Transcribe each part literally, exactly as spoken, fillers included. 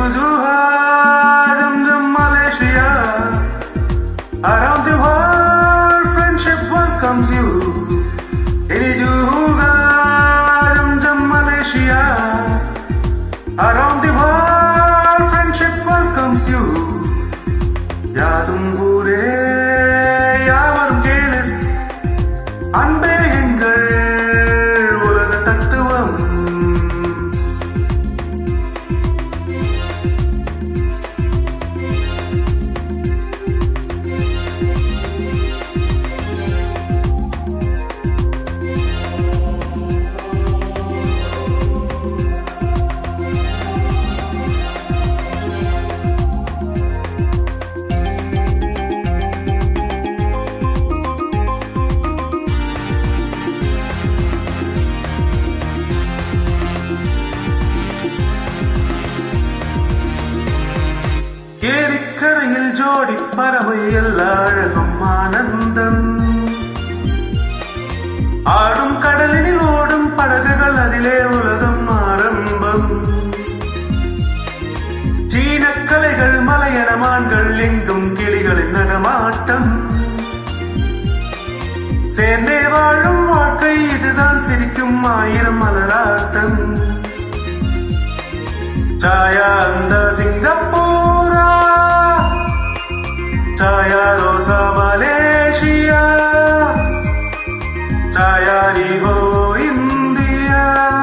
Zuha, Jum Jum Malaysia. Around the world, friendship welcomes you. Ini juga Jum Jum Malaysia. Around the world, friendship welcomes you. யாதும் ஊரே யாவரும் கேளு அன்பே எங்கள் உலக தத்துவம். ஏரிக்கரையில் ஜோடி பறவை எல்லா அழகும் ஆனந்தம். ஆடும் கடலில் ஓடும் படகுகள் அதிலே உலகம் ஆரம்பம். சீனக்கலைகள் மலையணமான்கள் எங்கும் கிளிகளின் நடமாட்டம். சேர்ந்தே வாழும் வாழ்க்கை இதுதான் சிரிக்கும் ஆயிரம் மலராட்டம். சாயா அந்த சிங்கப்பூரா Chaya Rosa Malaysia, Chaya Liho India,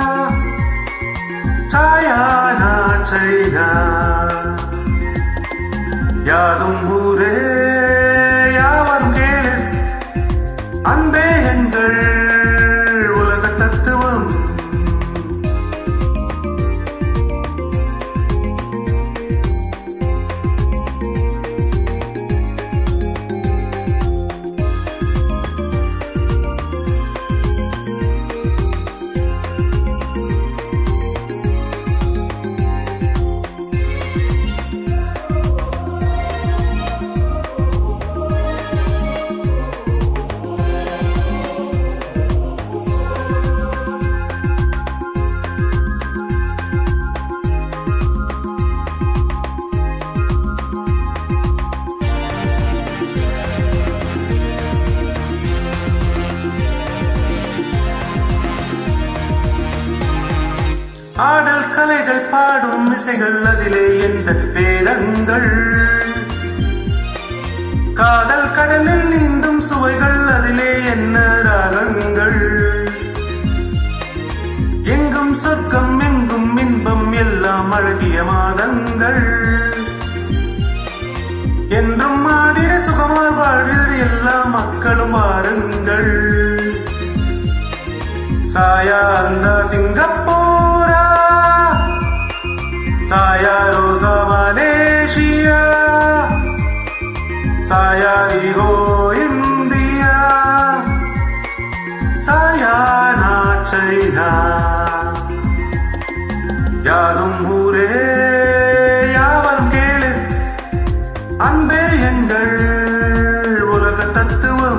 Chaya na China. Yadum Ure Yavam Kele Anbe Engal Ulaga Tattvam. ஆடல் கலைகள் பாடும் இசைகள் அதிலே எந்த வேதங்கள். காதல் கடலில் நீந்தும் சுவைகள் அதிலே என்ன ராகங்கள். எங்கும் சொர்க்கம் எங்கும் இன்பம் எல்லாம் அழகிய மாதங்கள். என்றும் ஆடிட சுகமாய் வாழ்வில் எல்லா மக்களும் வாருங்கள். சாயா அந்த சிங்கப்பூரா Chaya Rosa Malaysia, Chaya Liho India, Chaya na China. Yadum Ure Yavam Kele Anbe Engal Ulaga Tattvam.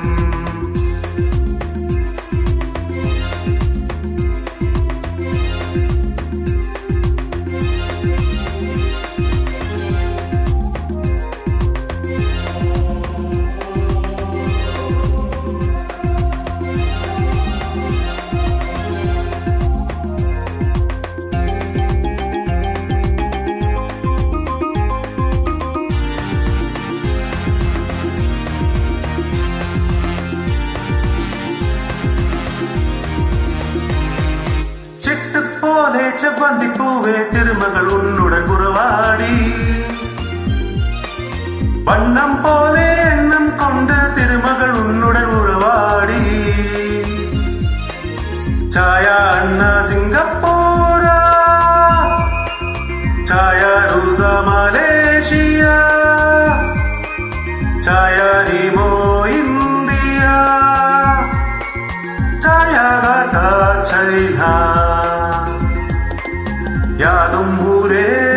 செவ்வந்தி பூவே திருமகள் உன்னுடன் உறவாடி வண்ணம் போலே எண்ணம் கொண்டு திருமகள் உன்னுடன் உறவாடி. சாயா அண்ணா சிங்கப்பூரா, சாயா ரோசா மலேசியா, சாயா ரிமோ இந்தியா, சாயா காதா சைனா. யாதும் ஊரே